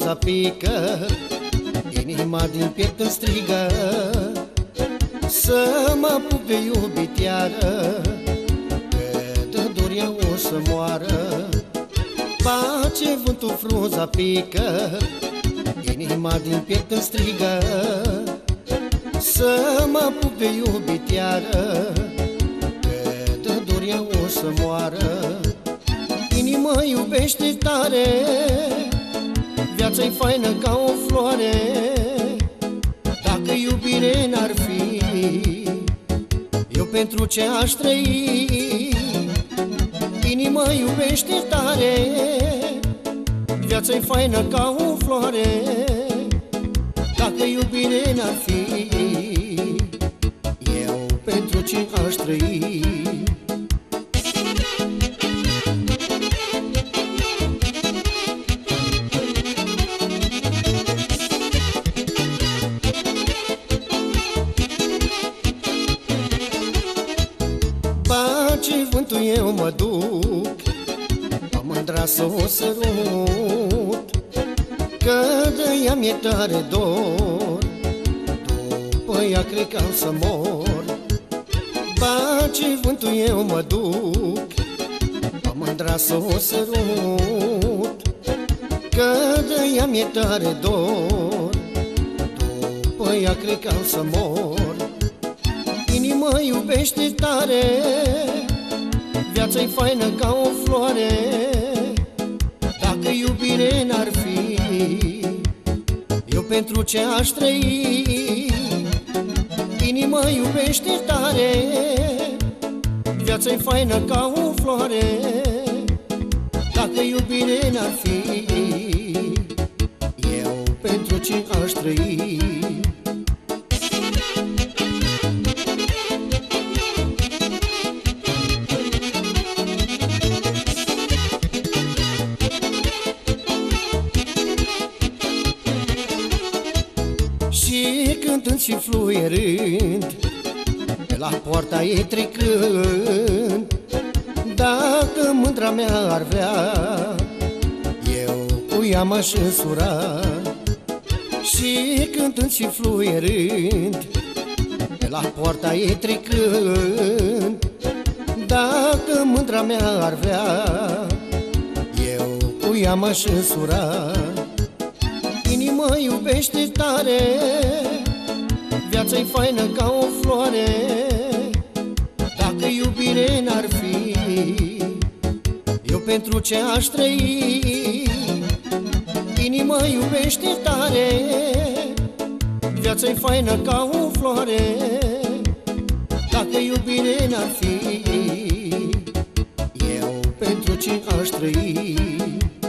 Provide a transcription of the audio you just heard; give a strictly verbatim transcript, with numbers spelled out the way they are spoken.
frunza pică, inima din piept îmi strigă să mă apuc de iubit iară, că de dor eu o să moară. Face vântul, frunza pică, inima din piept îmi strigă să mă apuc de iubit iară, că de dor eu o să moară. Inima iubește tare, viața-i faină ca o floare. Dacă iubire n-ar fi, eu pentru ce aș trăi? Inima iubește tare, viața-i faină ca o floare. Dacă iubire n-ar fi, eu pentru ce aș trăi? Bage vântul, eu mă duc, am mândra să o sărut, că de ea mi-e tare dor, după ea cred că am să mor. Bage vântul, eu mă duc, am mândra să o sărut, că de ea mi-e tare dor, după ea cred că am să mor. Inima iubește tare, viața-i faină ca o floare. Dacă iubire n-ar fi, eu pentru ce aș trăi? Inima iubește tare, viața-i faină ca o floare. Dacă iubire n-ar fi, eu pentru ce aș trăi? Și cântând și fluierând, pe la poarta ei trecând, dacă mândra mea ar vrea, eu cu ea m-aș însura. Și cântând și fluierând, pe la poarta ei trecând, dacă mândra mea ar vrea, eu cu ea m-aș însura. Inima iubește tare, viața-i faină ca o floare. Dacă iubire n-ar fi, eu pentru ce aș trăi? Inima iubește tare, viața-i faină ca o floare. Dacă iubire n-ar fi, eu pentru ce aș trăi?